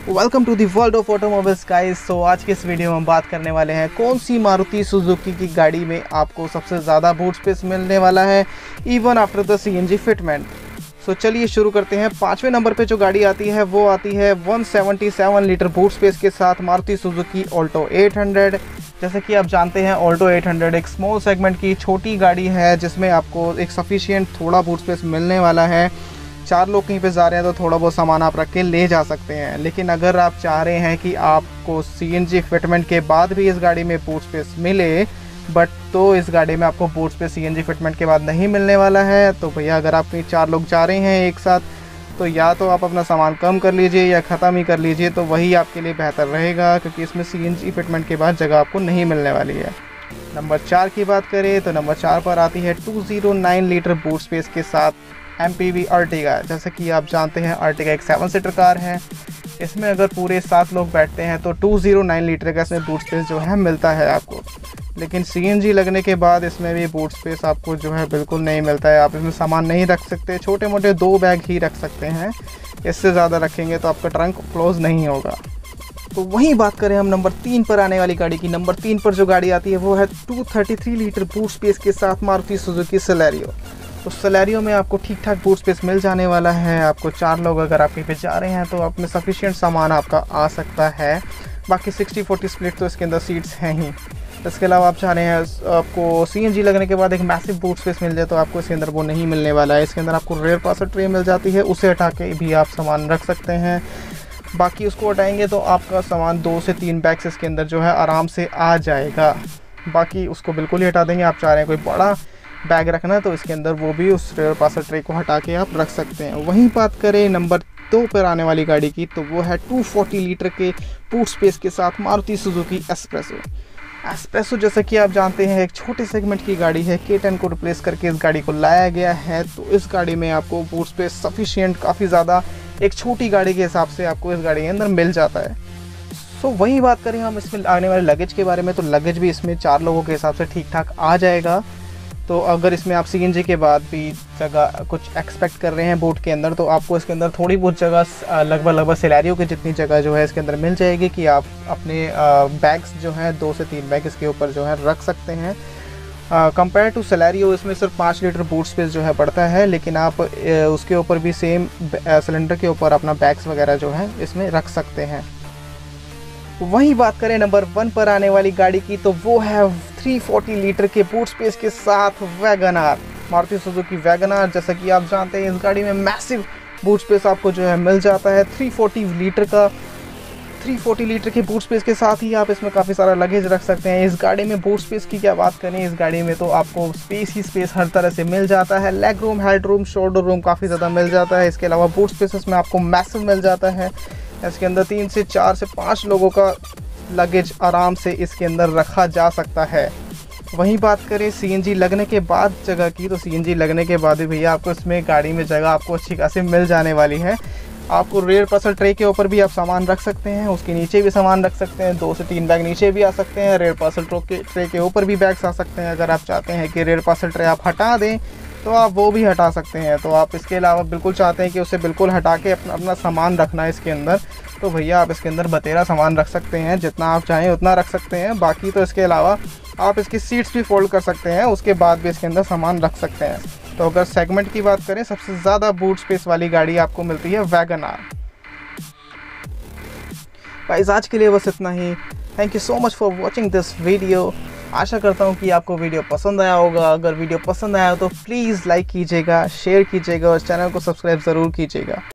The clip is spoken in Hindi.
Welcome to the world of automobiles guys. So आज के इस वीडियो में हम बात करने वाले हैं कौन सी मारुति सुजुकी की गाड़ी में आपको सबसे ज़्यादा बूट स्पेस मिलने वाला है even after the CNG fitment. So चलिए शुरू करते हैं। 5वें नंबर पे जो गाड़ी आती है वो आती है 177 लीटर बूट स्पेस के साथ मारुति सुजुकी ऑल्टो 800। जैसे कि आप जानते हैं ऑल्टो 800 एक स्मॉल सेगमेंट की छोटी गाड़ी है जिसमें आपको एक सफिशिएंट थोड़ा बूट स्पेस मिलने वाला है। 4 लोग कहीं पे जा रहे हैं तो थोड़ा बहुत सामान आप रख के ले जा सकते हैं। लेकिन अगर आप चाह रहे हैं कि आपको सीएनजी फिटमेंट के बाद भी इस गाड़ी में बूट स्पेस मिले तो इस गाड़ी में आपको बूट स्पेस सीएनजी फिटमेंट के बाद नहीं मिलने वाला है। तो भैया अगर आप कहीं 4 लोग जा रहे हैं एक साथ तो या तो आप अपना सामान कम कर लीजिए या ख़त्म ही कर लीजिए, तो वही आपके लिए बेहतर रहेगा क्योंकि इसमें सीएनजी फिटमेंट के बाद जगह आपको नहीं मिलने वाली है। नंबर 4 की बात करें तो नंबर 4 पर आती है 209 लीटर बूट स्पेस के साथ MPV अर्टिगा। जैसे कि आप जानते हैं अर्टिगा एक 7 सीटर कार है। इसमें अगर पूरे 7 लोग बैठते हैं तो 209 लीटर का इसमें बूट स्पेस जो है मिलता है आपको। लेकिन सीएनजी लगने के बाद इसमें भी बूट स्पेस आपको जो है बिल्कुल नहीं मिलता है। आप इसमें सामान नहीं रख सकते, छोटे मोटे 2 बैग ही रख सकते हैं। इससे ज़्यादा रखेंगे तो आपका ट्रंक क्लोज नहीं होगा। तो वहीं बात करें हम नंबर 3 पर आने वाली गाड़ी की। नंबर 3 पर जो गाड़ी आती है वो है 233 लीटर बूट स्पेस के साथ मारुति सुजुकी सेलेरियो। तो सेलेरियो में आपको ठीक ठाक बूट स्पेस मिल जाने वाला है। आपको 4 लोग अगर आप कहीं पे जा रहे हैं तो आप में सफिशिएंट सामान आपका आ सकता है। बाकी 60-40 स्प्लिट तो इसके अंदर सीट्स हैं ही। इसके अलावा आप चाह रहे हैं आपको सीएनजी लगने के बाद एक मैसिव बूट स्पेस मिल जाए तो आपको इसके अंदर वो नहीं मिलने वाला है। इसके अंदर आपको रेयर पासर ट्रे मिल जाती है, उसे हटा के भी आप सामान रख सकते हैं। बाकी उसको हटाएंगे तो आपका सामान 2 से 3 बैग्स इसके अंदर जो है आराम से आ जाएगा। बाकी उसको बिल्कुल ही हटा देंगे। आप चाह रहे हैं कोई बड़ा बैग रखना है तो इसके अंदर वो भी उस रेयर पासर ट्रे को हटा के आप रख सकते हैं। वहीं बात करें नंबर 2 पर आने वाली गाड़ी की तो वो है 240 लीटर के बूट स्पेस के साथ मारुति सुजुकी एस्प्रेसो। जैसा कि आप जानते हैं एक छोटे सेगमेंट की गाड़ी है। K10 को रिप्लेस करके इस गाड़ी को लाया गया है। तो इस गाड़ी में आपको बूट स्पेस सफिशिएंट काफ़ी ज़्यादा एक छोटी गाड़ी के हिसाब से आपको इस गाड़ी के अंदर मिल जाता है। तो वहीं बात करें हम इसमें आने वाले लगेज के बारे में तो लगेज भी इसमें 4 लोगों के हिसाब से ठीक ठाक आ जाएगा। तो अगर इसमें आप सीएनजी के बाद भी जगह कुछ एक्सपेक्ट कर रहे हैं बूट के अंदर तो आपको इसके अंदर थोड़ी बहुत जगह लगभग सेलेरियो की जितनी जगह जो है इसके अंदर मिल जाएगी कि आप अपने बैग्स जो हैं 2 से 3 बैग इसके ऊपर जो है रख सकते हैं। कंपेयर टू सेलेरियो इसमें सिर्फ 5 लीटर बूट स्पेस जो है पड़ता है, लेकिन आप उसके ऊपर भी सेम सिलेंडर के ऊपर अपना बैग्स वगैरह जो है इसमें रख सकते हैं। वहीं बात करें नंबर 1 पर आने वाली गाड़ी की तो वो है 340 लीटर के बूट स्पेस के साथ वैगनआर, मारुति सुजुकी वैगनआर। जैसा कि आप जानते हैं इस गाड़ी में मैसिव बूट स्पेस आपको जो है मिल जाता है। 340 लीटर के बूट स्पेस के साथ ही आप इसमें काफ़ी सारा लगेज रख सकते हैं। इस गाड़ी में बूट स्पेस की क्या बात करें, इस गाड़ी में तो आपको स्पेस ही स्पेस हर तरह से मिल जाता है। Leg room, head room, shoulder room काफ़ी ज़्यादा मिल जाता है। इसके अलावा बूट स्पेस में आपको मैसिव मिल जाता है। इसके अंदर 3 से 4 से 5 लोगों का लगेज आराम से इसके अंदर रखा जा सकता है। वहीं बात करें सीएनजी लगने के बाद जगह की तो सीएनजी लगने के बाद भी भैया आपको इसमें गाड़ी में जगह आपको अच्छी खासी मिल जाने वाली है। आपको रेयर पासर ट्रे के ऊपर भी आप सामान रख सकते हैं, उसके नीचे भी सामान रख सकते हैं। 2 से 3 बैग नीचे भी आ सकते हैं। रेयर पासर ट्रे के ऊपर भी बैग्स आ सकते हैं। अगर आप चाहते हैं कि रेयर पासर ट्रे आप हटा दें तो आप वो भी हटा सकते हैं। तो आप इसके अलावा बिल्कुल चाहते हैं कि उसे बिल्कुल हटा के अपना सामान रखना है इसके अंदर तो भैया आप इसके अंदर बतेरा सामान रख सकते हैं। जितना आप चाहें उतना रख सकते हैं। बाकी तो इसके अलावा आप इसकी सीट्स भी फोल्ड कर सकते हैं, उसके बाद भी इसके अंदर सामान रख सकते हैं। तो अगर सेगमेंट की बात करें सबसे ज़्यादा बूट स्पेस वाली गाड़ी आपको मिलती है वैगनआर। गाइस आज के लिए बस इतना ही। Thank you so much for watching this video. आशा करता हूँ कि आपको वीडियो पसंद आया होगा। अगर वीडियो पसंद आया तो प्लीज़ लाइक कीजिएगा, शेयर कीजिएगा और चैनल को सब्सक्राइब ज़रूर कीजिएगा।